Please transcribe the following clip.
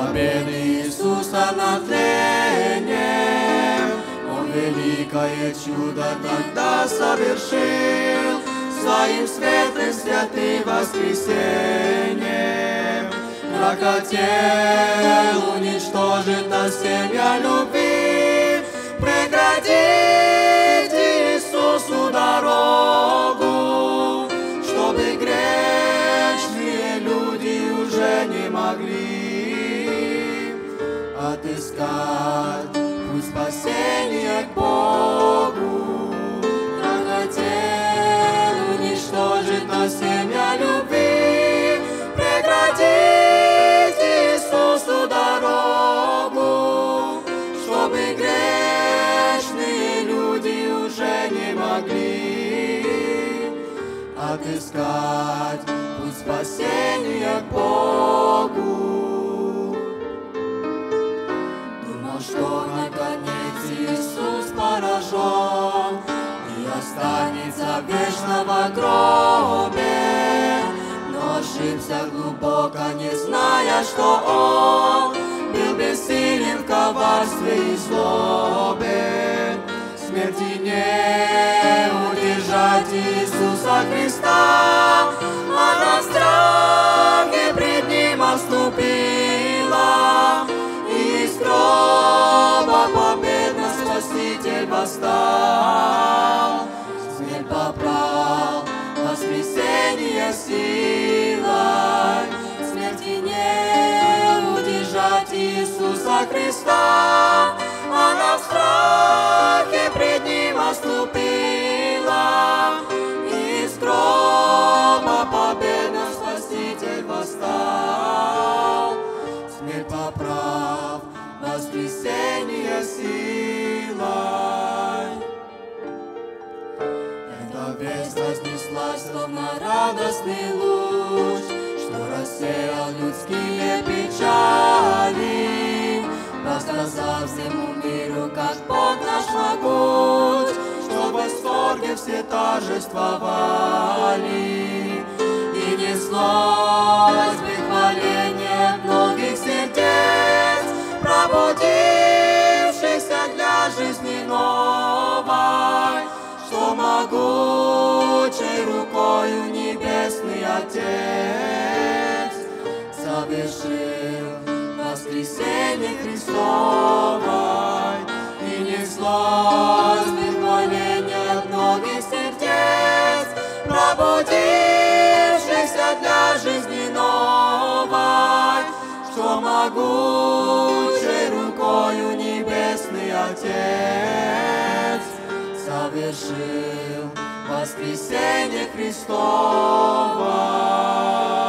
победы Иисуса над тлением. Он великое чудо тогда совершил, своим светлым святым воскресением. Враг хотел уничтожить нас семья любви, преградить Иисусу дорогу, чтобы грешные люди уже не могли отыскать путь спасения к Богу. Враг хотел уничтожить нас семья любви, преградить Иисусу дорогу, чтобы грешные люди уже не могли отыскать путь спасения к Богу. Думал, что наконец Иисус поражен и останется вечно в гробе, но ошибся глубоко, не зная, что Он был бессилен в коварстве и злобе. Смерти не удержать Иисуса Христа, она в страхе пред Ним отступила, и из гроба победно Спаситель восстал. Смерть попрал, воскресение силой, смерти не удержать Иисуса Христа, она в страхе пред Ним отступила, из гроба победно Спаситель восстал. Смерть поправ, воскресение силой. Эта весть разнеслась, словно радостный луч, что рассеял людские печали, рассказав всему миру, как Бог наш могуч, что в восторге все торжествовали, и неслось выхваление многих сердец, пробудившихся для жизни новой, что могучей рукою Небесный Отец совершил воскресение Христовой, и неслось выхваление от многих сердец, пробудившихся для жизни новой, что могучей рукою Небесный Отец совершил воскресение Христово.